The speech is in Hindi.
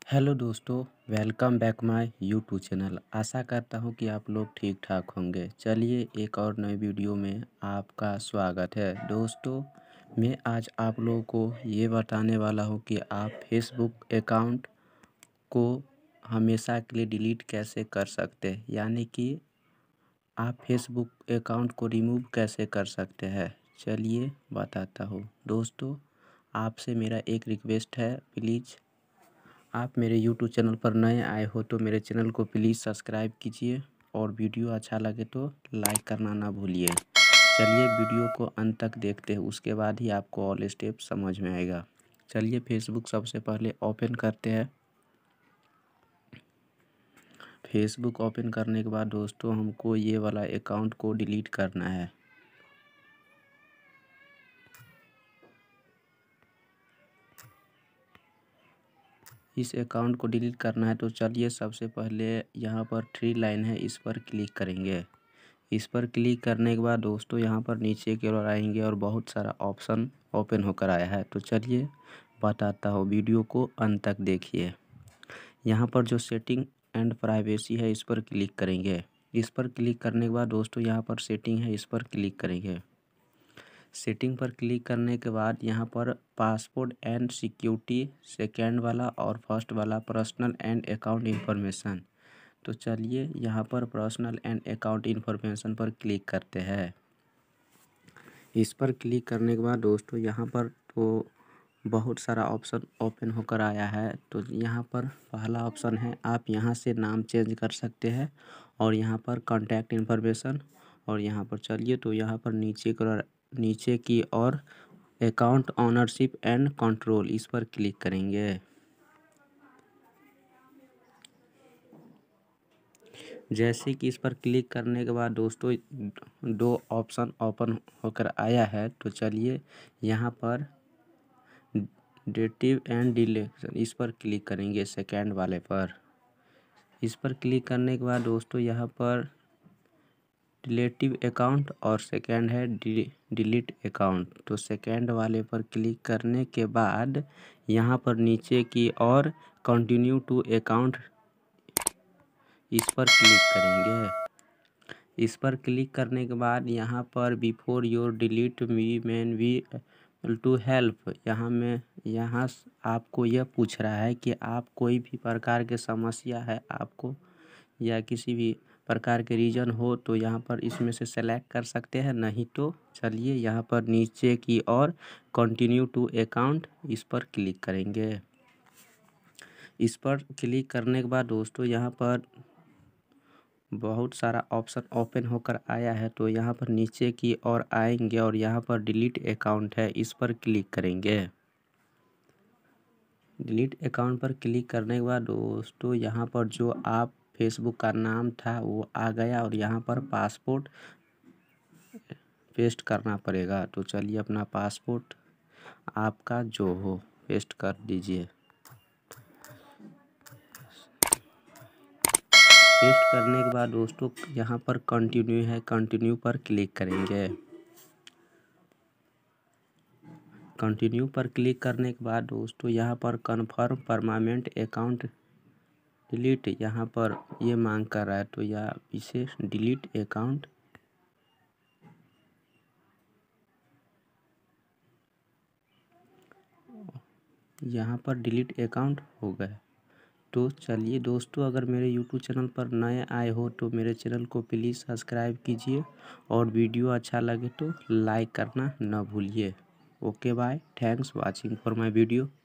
हेलो दोस्तों, welcome back my YouTube channel. आशा करता हूँ कि आप लोग ठीक ठाक होंगे। चलिए एक और नए वीडियो में आपका स्वागत है। दोस्तों, मैं आज आप लोगों को ये बताने वाला हूँ कि आप फेसबुक अकाउंट को हमेशा के लिए डिलीट कैसे कर सकते हैं, यानी कि आप फेसबुक अकाउंट को रिमूव कैसे कर सकते हैं। चलिए बताता हूँ। दोस्तों, आपसे मेरा एक रिक्वेस्ट है, प्लीज़ आप मेरे यूट्यूब चैनल पर नए आए हो तो मेरे चैनल को प्लीज़ सब्सक्राइब कीजिए और वीडियो अच्छा लगे तो लाइक करना ना भूलिए। चलिए वीडियो को अंत तक देखते हैं, उसके बाद ही आपको ऑल स्टेप समझ में आएगा। चलिए फेसबुक सबसे पहले ओपन करते हैं। फेसबुक ओपन करने के बाद दोस्तों हमको ये वाला अकाउंट को डिलीट करना है। इस अकाउंट को डिलीट करना है तो चलिए सबसे पहले यहाँ पर थ्री लाइन है, इस पर क्लिक करेंगे। इस पर क्लिक करने के बाद दोस्तों यहाँ पर नीचे की ओर आएंगे और बहुत सारा ऑप्शन ओपन होकर आया है। तो चलिए बताता हूँ, वीडियो को अंत तक देखिए। यहाँ पर जो सेटिंग एंड प्राइवेसी है, इस पर क्लिक करेंगे। इस पर क्लिक करने के बाद दोस्तों यहाँ पर सेटिंग है, इस पर क्लिक करेंगे। सेटिंग पर क्लिक करने के बाद यहाँ पर पासवर्ड एंड सिक्योरिटी सेकेंड वाला और फर्स्ट वाला पर्सनल एंड अकाउंट इन्फॉर्मेशन। तो चलिए यहाँ पर पर्सनल एंड अकाउंट इन्फॉर्मेशन पर क्लिक करते हैं। इस पर क्लिक करने के बाद दोस्तों यहाँ पर तो बहुत सारा ऑप्शन ओपन होकर आया है। तो यहाँ पर पहला ऑप्शन है, आप यहाँ से नाम चेंज कर सकते हैं और यहाँ पर कॉन्टैक्ट इन्फॉर्मेशन और यहाँ पर चलिए तो यहाँ पर नीचे की और अकाउंट ऑनरशिप एंड कंट्रोल, इस पर क्लिक करेंगे। जैसे कि इस पर क्लिक करने के बाद दोस्तों दो ऑप्शन ओपन होकर आया है। तो चलिए यहाँ पर डेटिव एंड डिलीशन, इस पर क्लिक करेंगे सेकेंड वाले पर। इस पर क्लिक करने के बाद दोस्तों यहाँ पर डिलीटिव अकाउंट और सेकेंड है डिलीट अकाउंट। तो सेकेंड वाले पर क्लिक करने के बाद यहाँ पर नीचे की और कंटिन्यू टू अकाउंट, इस पर क्लिक करेंगे। इस पर क्लिक करने के बाद यहाँ पर before your delete we man we to help, यहाँ आपको यह पूछ रहा है कि आप कोई भी प्रकार के समस्या है आपको या किसी भी प्रकार के रीजन हो तो यहाँ पर इसमें से सेलेक्ट कर सकते हैं, नहीं तो चलिए यहाँ पर नीचे की और कंटिन्यू टू अकाउंट, इस पर क्लिक करेंगे। इस पर क्लिक करने के बाद दोस्तों यहाँ पर बहुत सारा ऑप्शन ओपन होकर आया है। तो यहाँ पर नीचे की ओर आएंगे और यहाँ पर डिलीट अकाउंट है, इस पर क्लिक करेंगे। डिलीट अकाउंट पर क्लिक करने के बाद दोस्तों यहाँ पर जो आप फेसबुक का नाम था वो आ गया और यहाँ पर पासपोर्ट पेस्ट करना पड़ेगा। तो चलिए अपना पासपोर्ट आपका जो हो पेस्ट कर दीजिए। पेस्ट करने के बाद दोस्तों यहाँ पर कंटिन्यू है, कंटिन्यू पर क्लिक करेंगे। कंटिन्यू पर क्लिक करने के बाद दोस्तों यहाँ पर कन्फर्म परमानेंट अकाउंट डिलीट, यहाँ पर ये मांग कर रहा है तो या इसे डिलीट अकाउंट, यहाँ पर डिलीट अकाउंट हो गया। तो चलिए दोस्तों, अगर मेरे यूट्यूब चैनल पर नए आए हो तो मेरे चैनल को प्लीज़ सब्सक्राइब कीजिए और वीडियो अच्छा लगे तो लाइक करना ना भूलिए। Okay bye, thanks watching for my video.